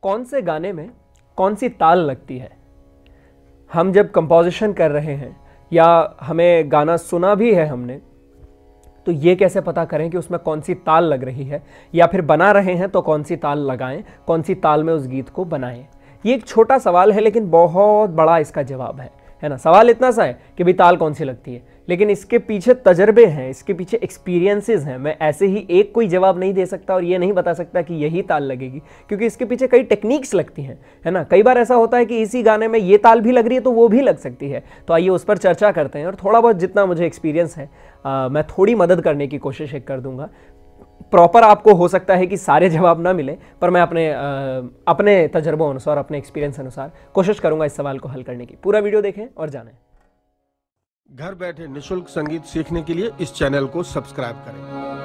कौन से गाने में कौन सी ताल लगती है। हम जब कंपोजिशन कर रहे हैं या हमें गाना सुना भी है हमने, तो ये कैसे पता करें कि उसमें कौन सी ताल लग रही है, या फिर बना रहे हैं तो कौन सी ताल लगाएं, कौन सी ताल में उस गीत को बनाएं। ये एक छोटा सवाल है लेकिन बहुत बड़ा इसका जवाब है ना। सवाल इतना सा है कि भाई ताल कौन सी लगती है, लेकिन इसके पीछे तजर्बे हैं, इसके पीछे एक्सपीरियंसेस हैं। मैं ऐसे ही एक कोई जवाब नहीं दे सकता और ये नहीं बता सकता कि यही ताल लगेगी, क्योंकि इसके पीछे कई टेक्निक्स लगती हैं, है ना। कई बार ऐसा होता है कि इसी गाने में ये ताल भी लग रही है तो वो भी लग सकती है। तो आइए उस पर चर्चा करते हैं और थोड़ा बहुत जितना मुझे एक्सपीरियंस है मैं थोड़ी मदद करने की कोशिश कर दूंगा। प्रॉपर आपको हो सकता है कि सारे जवाब ना मिले, पर मैं अपने तजर्बों अनुसार, अपने एक्सपीरियंस अनुसार कोशिश करूंगा इस सवाल को हल करने की। पूरा वीडियो देखें और जानें। घर बैठे निशुल्क संगीत सीखने के लिए इस चैनल को सब्सक्राइब करें।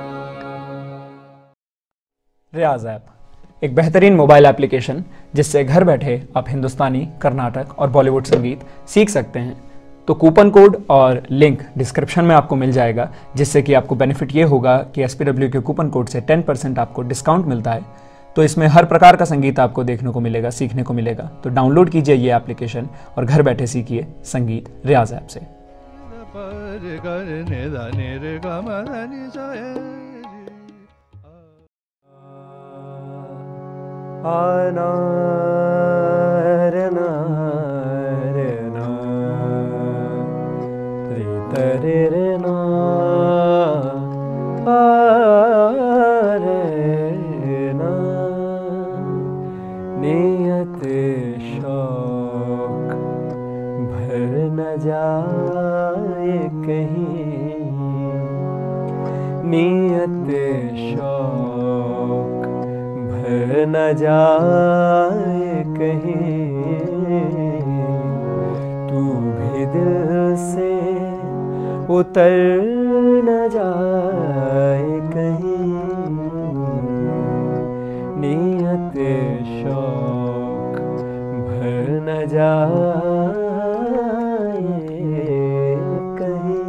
रियाज ऐप एक बेहतरीन मोबाइल एप्लीकेशन जिससे घर बैठे आप हिंदुस्तानी, कर्नाटक और बॉलीवुड संगीत सीख सकते हैं। तो कूपन कोड और लिंक डिस्क्रिप्शन में आपको मिल जाएगा, जिससे कि आपको बेनिफिट ये होगा कि SPW के कूपन कोड से 10% आपको डिस्काउंट मिलता है। तो इसमें हर प्रकार का संगीत आपको देखने को मिलेगा, सीखने को मिलेगा। तो डाउनलोड कीजिए ये एप्लीकेशन और घर बैठे सीखिए संगीत रियाज ऐप से। नियत शौक भर न जाए कहीं, नियत शौक भर न जाए कहीं, तू भी दिल से उतर न जाए कहीं, नियत शौक भर न जाए कहीं।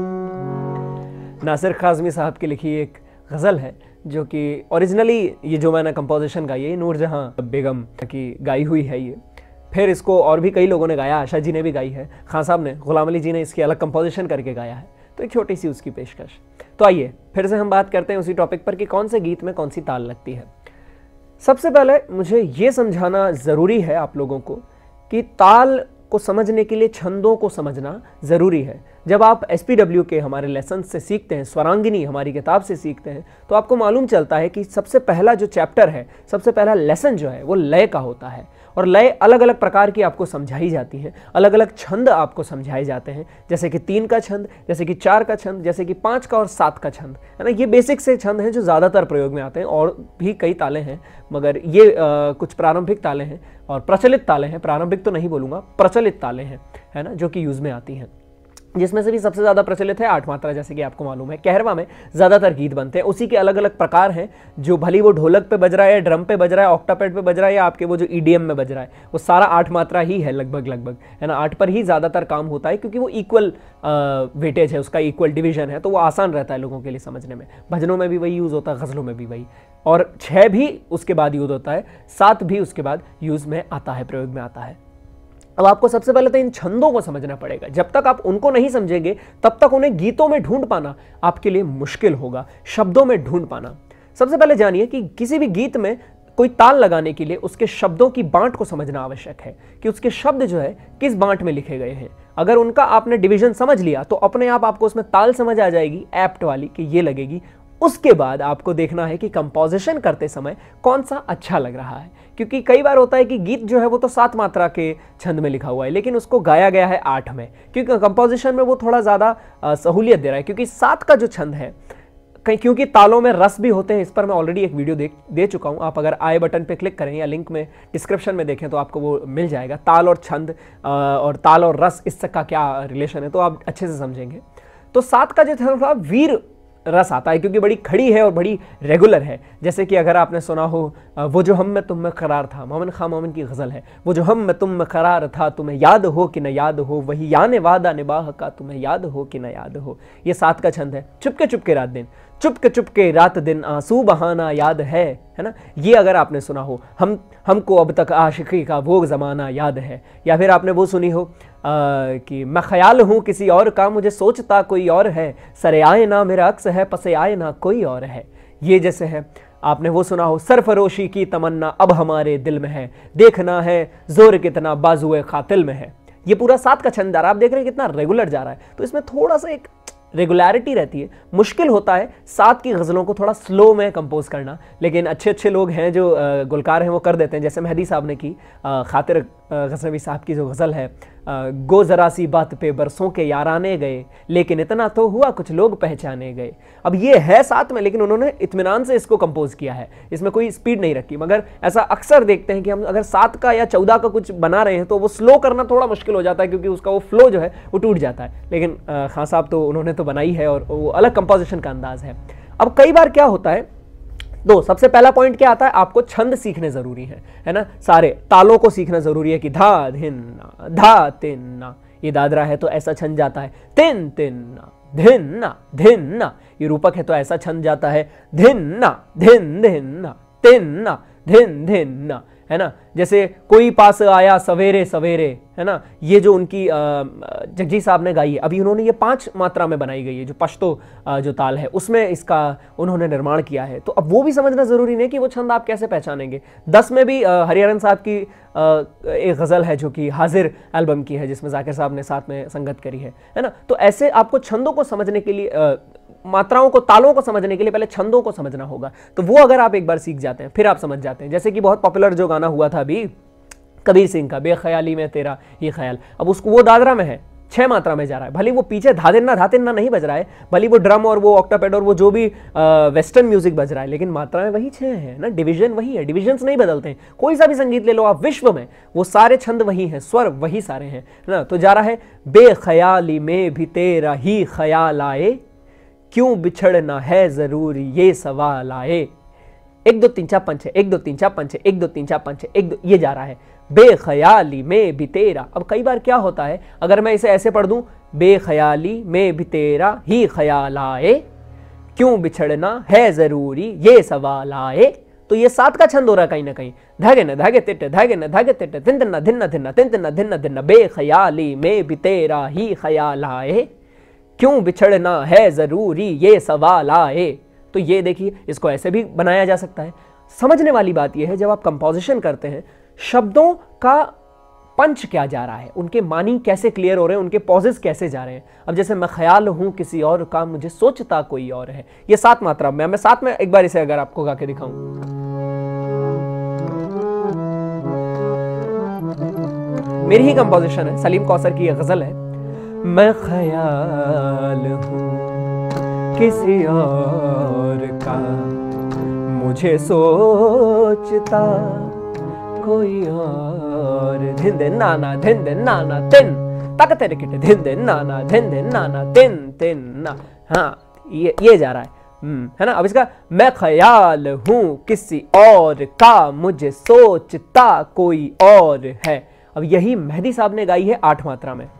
नासिर काज़मी साहब की लिखी एक गज़ल है जो कि ओरिजिनली ये जो मैंने कंपोजिशन गाई है नूरजहां बेगम की गाई हुई है ये। फिर इसको और भी कई लोगों ने गाया, आशा जी ने भी गाई है, खान साहब ने, गुलाम अली जी ने इसकी अलग कंपोजिशन करके गाया है। तो एक छोटी सी उसकी पेशकश। तो आइए फिर से हम बात करते हैं उसी टॉपिक पर कि कौन से गीत में कौन सी ताल लगती है। सबसे पहले मुझे ये समझाना ज़रूरी है आप लोगों को कि ताल को समझने के लिए छंदों को समझना ज़रूरी है। जब आप SPW के हमारे लेसन से सीखते हैं, स्वरांगिनी हमारी किताब से सीखते हैं, तो आपको मालूम चलता है कि सबसे पहला जो चैप्टर है, सबसे पहला लेसन जो है वो लय का होता है। और लय अलग अलग प्रकार की आपको समझाई जाती है, अलग अलग छंद आपको समझाए जाते हैं, जैसे कि 3 का छंद, जैसे कि 4 का छंद, जैसे कि 5 का और 7 का छंद, है ना। ये बेसिक से छंद हैं जो ज़्यादातर प्रयोग में आते हैं, और भी कई तालें हैं, मगर ये कुछ प्रारंभिक तालें हैं और प्रचलित तालें हैं। प्रारंभिक तो नहीं बोलूँगा, प्रचलित तालें हैं, है ना, जो कि यूज़ में आती हैं। जिसमें से भी सबसे ज़्यादा प्रचलित है 8 मात्रा, जैसे कि आपको मालूम है। कहरवा में ज़्यादातर गीत बनते हैं, उसी के अलग अलग प्रकार हैं, जो भली वो ढोलक पे बज रहा है, ड्रम पे बज रहा है, ऑक्टापैड पे बज रहा है, या आपके वो जो EDM में बज रहा है, वो सारा 8 मात्रा ही है लगभग, है ना। 8 पर ही ज़्यादातर काम होता है, क्योंकि वो इक्वल वेटेज है, उसका इक्वल डिवीजन है, तो वो आसान रहता है लोगों के लिए समझने में। भजनों में भी वही यूज़ होता है, गज़लों में भी वही, और 6 भी उसके बाद यूज़ होता है, 7 भी उसके बाद यूज़ में आता है, प्रयोग में आता है। अब आपको सबसे पहले तो इन छंदों को समझना पड़ेगा। जब तक आप उनको नहीं समझेंगे तब तक उन्हें गीतों में ढूंढ पाना आपके लिए मुश्किल होगा, शब्दों में ढूंढ पाना। सबसे पहले जानिए कि किसी भी गीत में कोई ताल लगाने के लिए उसके शब्दों की बांट को समझना आवश्यक है, कि उसके शब्द जो है किस बांट में लिखे गए हैं। अगर उनका आपने डिवीजन समझ लिया तो अपने आप आपको उसमें ताल समझ आ जाएगी, एप्ट वाली, कि ये लगेगी। उसके बाद आपको देखना है कि कंपोजिशन करते समय कौन सा अच्छा लग रहा है, क्योंकि कई बार होता है कि गीत जो है वो तो 7 मात्रा के छंद में लिखा हुआ है, लेकिन उसको गाया गया है 8 में, क्योंकि कंपोजिशन में वो थोड़ा ज़्यादा सहूलियत दे रहा है। क्योंकि 7 का जो छंद है, क्योंकि तालों में रस भी होते हैं, इस पर मैं ऑलरेडी एक वीडियो दे चुका हूं। आप अगर आई बटन पे क्लिक करें या लिंक में डिस्क्रिप्शन में देखें तो आपको वो मिल जाएगा। ताल और छंद और ताल और रस, इसका क्या रिलेशन है, तो आप अच्छे से समझेंगे। तो 7 का जो छंद था वीर रस आता है, क्योंकि बड़ी खड़ी है और बड़ी रेगुलर है। जैसे कि अगर आपने सुना हो वो जो हम में तुम में करार था, मोमिन खां मोमिन की गज़ल है, वो जो हम में तुम में करार था, तुम्हें याद हो कि न याद हो, वही याने वादा निबाह का, तुम्हें याद हो कि न याद हो। ये 7 का छंद है। चुपके चुपके रात दिन, चुपके रात दिन आंसू बहाना याद है ना, ये अगर आपने सुना हो, हमको अब तक आशिकी का वो ज़माना याद है। या फिर आपने वो सुनी हो कि मैं ख्याल हूँ किसी और का, मुझे सोचता कोई और है, सरे आए ना मेरा अक्स है, पसे आए ना कोई और है। ये जैसे है। आपने वो सुना हो, सरफरोशी की तमन्ना अब हमारे दिल में है, देखना है जोर कितना बाजुए खातिल में है। ये पूरा 7 का छंद आप देख रहे हैं कितना रेगुलर जा रहा है, तो इसमें थोड़ा सा एक रेगुलरिटी रहती है। मुश्किल होता है 7 की गज़लों को थोड़ा स्लो में कंपोज करना, लेकिन अच्छे लोग हैं जो गुलकार हैं वो कर देते हैं। जैसे मेहदी साहब ने की खातिर गज़नवी साहब की जो गज़ल है, गो ज़रा सी बात पे बरसों के याराने गए, लेकिन इतना तो हुआ कुछ लोग पहचाने गए। अब ये है 7 में, लेकिन उन्होंने इत्मीनान से इसको कंपोज किया है, इसमें कोई स्पीड नहीं रखी। मगर ऐसा अक्सर देखते हैं कि हम अगर 7 का या 14 का कुछ बना रहे हैं तो वो स्लो करना थोड़ा मुश्किल हो जाता है, क्योंकि उसका वो फ्लो जो है वो टूट जाता है। लेकिन खान साहब तो उन्होंने तो बनाई है और वो अलग कंपोजिशन का अंदाज है। अब कई बार क्या होता है, सबसे पहला पॉइंट क्या आता है, आपको छंद सीखने जरूरी है ना, सारे तालों को सीखना जरूरी है कि धा धिन्ना धा तिन्ना, ये दादरा है तो ऐसा छंद जाता है तिन तिन्ना धिन्ना धिन्ना, ये रूपक है तो ऐसा छंद जाता है धिन्ना धिन धिन्ना तिन्ना धिन धिन्ना, है ना। जैसे कोई पास आया सवेरे सवेरे, है ना, ये जो उनकी जगजी साहब ने गाई है, अभी उन्होंने ये 5 मात्रा में बनाई गई है, जो पश्तो जो ताल है उसमें इसका उन्होंने निर्माण किया है। तो अब वो भी समझना जरूरी नहीं कि वो छंद आप कैसे पहचानेंगे। 10 में भी हरिहरन साहब की एक गज़ल है जो कि हाजिर एल्बम की है, जिसमें जाकिर साहब ने साथ में संगत करी है ना। तो ऐसे आपको छंदों को समझने के लिए, मात्राओं को, तालों को समझने के लिए पहले छंदों को समझना होगा। तो वो अगर आप एक बार सीख जाते हैं फिर आप समझ जाते हैं। जैसे कि बहुत पॉपुलर जो गाना हुआ था अभी कबीर सिंह का, बेख्याली में तेरा ये ख्याल, अब उसको वो दादरा में है, 6 मात्रा में जा रहा है। भले वो पीछे धातिन्ना नहीं बज रहा है, भले वो ड्रम और वो ऑक्टापेड और वो जो भी वेस्टर्न म्यूजिक बज रहा है, लेकिन मात्रा में वही 6 है ना, डिवीजन वही है, डिविजन्स नहीं बदलते हैं। कोई सा भी संगीत ले लो आप विश्व में, वो सारे छंद वही हैं, स्वर वही सारे हैं ना। तो जा रहा है, बेख्याली में भी तेरा ही ख्याल आए, क्यों बिछड़ना है जरूरी ये सवाल आए। 1 2 3 4 5 6, 1 2 3 4 5 6, 1 2 3 4 5 6, 1 2, ये जा रहा है, बेख्याली में भी तेरा। अब कई बार क्या होता है, अगर मैं इसे ऐसे पढ़ दूं, बेख्याली में भी तेरा ही ख्याल आए, क्यों बिछड़ना है जरूरी ये सवाल आए, तो ये 7 का छंद हो रहा है कहीं ना कहीं, धागे न धागे तिट धागे न धागे तिट तिन तिन्ना धिन्ना धिन्ना तिन तिन्ना धिन्ना धिन्ना, बेख्याली में भी तेरा ही ख्याल आए, क्यों बिछड़ना है जरूरी ये सवाल आए। तो ये देखिए, इसको ऐसे भी बनाया जा सकता है। समझने वाली बात यह है, जब आप कंपोजिशन करते हैं, शब्दों का पंच क्या जा रहा है, उनके मानी कैसे क्लियर हो रहे हैं, उनके पॉजेस कैसे जा रहे हैं। अब जैसे मैं ख्याल हूं किसी और का, मुझे सोचता कोई और है, ये 7 मात्रा में। मैं 7 में एक बार इसे अगर आपको गा के दिखाऊं, मेरी ही कंपोजिशन है, सलीम कौसर की यह गजल है। मैं ख्याल हूं किसी और का, मुझे सोचता कोई और, धिन दिन नाना धिन दिन नाना तिन तक तेरे किटे, धिन दिन नाना धिन दिन नाना तिन तिन ना। हाँ, ये जा रहा है ना। अब इसका, मैं ख्याल हूं किसी और का, मुझे सोचता कोई और है। अब यही मेहदी साहब ने गाई है 8 मात्रा में।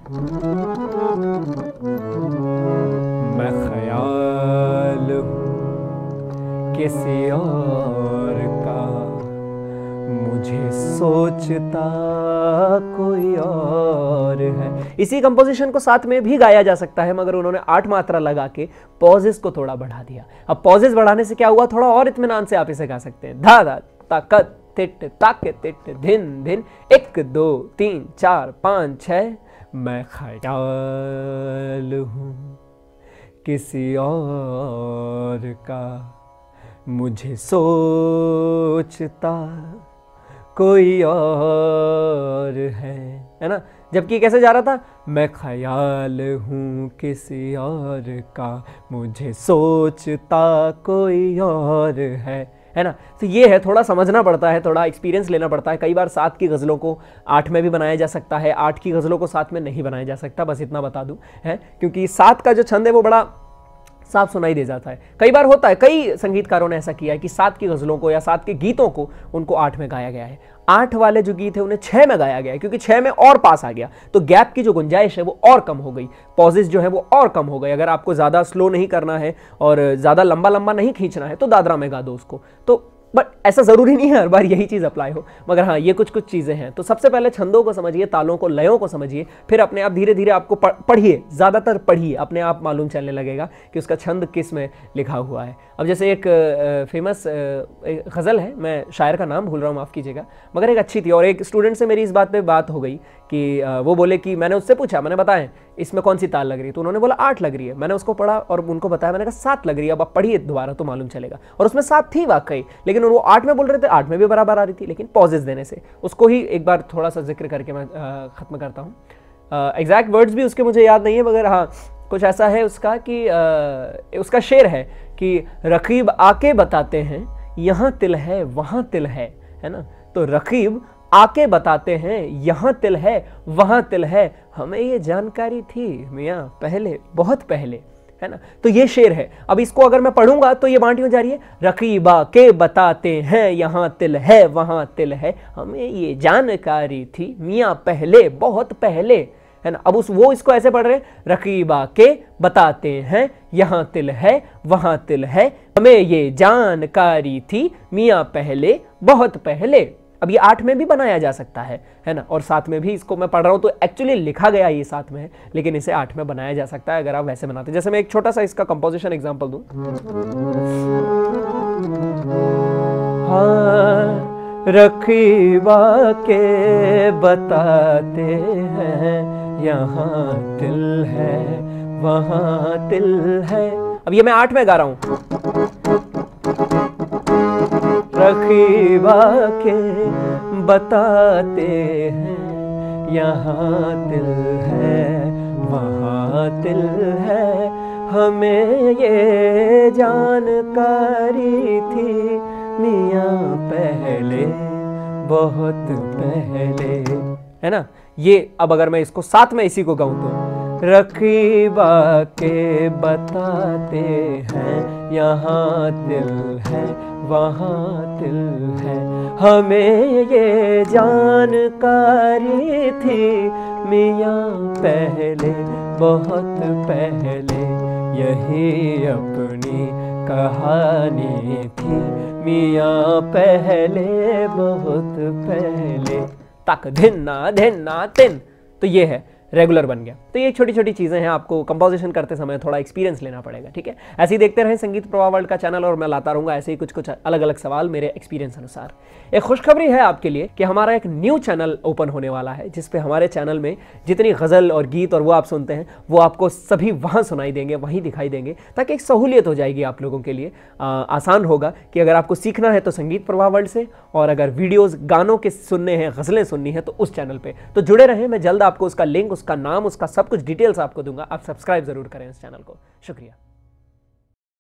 मैं ख्याल हूं किसी और का, मुझे सोचता कोई और है। इसी कंपोजिशन को 7 में भी गाया जा सकता है, मगर उन्होंने 8 मात्रा लगा के पॉजेस को थोड़ा बढ़ा दिया। अब पॉजेस बढ़ाने से क्या हुआ, थोड़ा और इत्मीनान से आप इसे गा सकते हैं। धा धा ताकत तिट ताके तिट धिन धिन, 1 2 3 4 5 6, मैं ख्याल हूं किसी और का, मुझे सोचता कोई और है ना। जबकि कैसे जा रहा था, मैं ख्याल हूं किसी और का, मुझे सोचता कोई और है ना। तो ये है, थोड़ा समझना पड़ता है, थोड़ा एक्सपीरियंस लेना पड़ता है। कई बार 7 की गज़लों को 8 में भी बनाया जा सकता है, 8 की गज़लों को 7 में नहीं बनाया जा सकता, बस इतना बता दूं है। क्योंकि 7 का जो छंद है वो बड़ा साफ सुनाई दे जाता है। कई बार होता है, कई संगीतकारों ने ऐसा किया है कि 7 की गज़लों को या 7 के गीतों को उनको 8 में गाया गया है। 8 वाले जो गीत है उन्हें 6 में गाया गया है, क्योंकि 6 में और पास आ गया, तो गैप की जो गुंजाइश है वो और कम हो गई, पॉजेस जो है वो और कम हो गए। अगर आपको ज़्यादा स्लो नहीं करना है और ज़्यादा लंबा लंबा नहीं खींचना है तो दादरा में गा दो उसको। तो बट ऐसा ज़रूरी नहीं है हर बार यही चीज़ अप्लाई हो, मगर हाँ ये कुछ चीज़ें हैं। तो सबसे पहले छंदों को समझिए, तालों को, लयों को समझिए, फिर अपने आप धीरे धीरे आपको पढ़िए, ज़्यादातर पढ़िए, अपने आप मालूम चलने लगेगा कि उसका छंद किस में लिखा हुआ है। अब जैसे एक फेमस गज़ल है, मैं शायर का नाम भूल रहा हूँ, माफ़ कीजिएगा, मगर एक अच्छी थी, और एक स्टूडेंट से मेरी इस बात पर बात हो गई कि वो बोले कि मैंने उससे पूछा, मैंने बताया इसमें कौन सी ताल लग रही है, तो उन्होंने बोला 8 लग रही है। मैंने उसको पढ़ा और उनको बताया, मैंने कहा 7 लग रही है, अब आप पढ़िए दोबारा तो मालूम चलेगा। और उसमें 7 थी वाकई, लेकिन वो 8 में बोल रहे थे, 8 में भी बराबर आ रही थी, लेकिन पॉजेस देने से। उसको ही एक बार थोड़ा सा जिक्र करके मैं ख़त्म करता हूँ। एग्जैक्ट वर्ड्स भी उसके मुझे याद नहीं है, मगर हाँ कुछ ऐसा है उसका कि उसका शेर है कि रकीब आके बताते हैं यहाँ तिल है वहाँ तिल है ना। तो रकीब आके बताते हैं यहाँ तिल है वहाँ तिल है, हमें ये जानकारी थी मियाँ पहले, बहुत पहले, है ना। तो ये शेर है। अब इसको अगर मैं पढ़ूंगा तो ये बांटी हो जा रही है, रकीबा के बताते हैं यहाँ तिल है वहाँ तिल है, हमें ये जानकारी थी मियाँ पहले, बहुत पहले, है ना। अब वो इसको ऐसे पढ़ रहे हैं, रकीबा के बताते हैं यहाँ तिल है वहाँ तिल है, हमें ये जानकारी थी मियाँ पहले, बहुत पहले। अब ये 8 में भी बनाया जा सकता है ना, और 7 में भी। इसको मैं पढ़ रहा हूँ तो एक्चुअली लिखा गया ये 7 में है, लेकिन इसे 8 में बनाया जा सकता है अगर आप वैसे बनाते हैं। जैसे मैं एक छोटा सा इसका कंपोजिशन एग्जांपल दूं। हाँ, रकीबा के बताते हैं यहाँ तिल है वहाँ तिल है। अब ये मैं 8 में गा रहा हूँ। रकीबा के बताते हैं यहाँ तिल है वहाँ तिल है, हमें ये जानकारी थी मियाँ पहले, बहुत पहले, है ना। ये अब अगर मैं इसको 7 में इसी को गाऊं तो रकीबा के बताते हैं यहाँ तिल है वहाँ तिल है, हमें ये जानकारी थी मियाँ पहले, बहुत पहले, यही अपनी कहानी थी मियाँ पहले, बहुत पहले। तक धिन्ना धिन्ना तिन, तो ये है रेगुलर बन गया। तो ये छोटी छोटी चीज़ें हैं, आपको कंपोजिशन करते समय थोड़ा एक्सपीरियंस लेना पड़ेगा, ठीक है। ऐसे ही देखते रहें संगीत प्रवाह वर्ल्ड का चैनल, और मैं लाता रहूँगा ऐसे ही कुछ अलग अलग सवाल मेरे एक्सपीरियंस अनुसार। एक खुशखबरी है आपके लिए कि हमारा एक न्यू चैनल ओपन होने वाला है, जिस पे हमारे चैनल में जितनी गज़ल और गीत और वो आप सुनते हैं वो आपको सभी वहाँ सुनाई देंगे, वहीं दिखाई देंगे, ताकि एक सहूलियत हो जाएगी आप लोगों के लिए। आसान होगा कि अगर आपको सीखना है तो संगीत प्रवाह वर्ल्ड से, और अगर वीडियोज़ गानों के सुनने हैं, गज़लें सुननी है तो उस चैनल पर। तो जुड़े रहें, मैं जल्द आपको उसका लिंक, उसका नाम, उसका सब कुछ डिटेल्स आपको दूंगा। आप सब्सक्राइब जरूर करें इस चैनल को। शुक्रिया।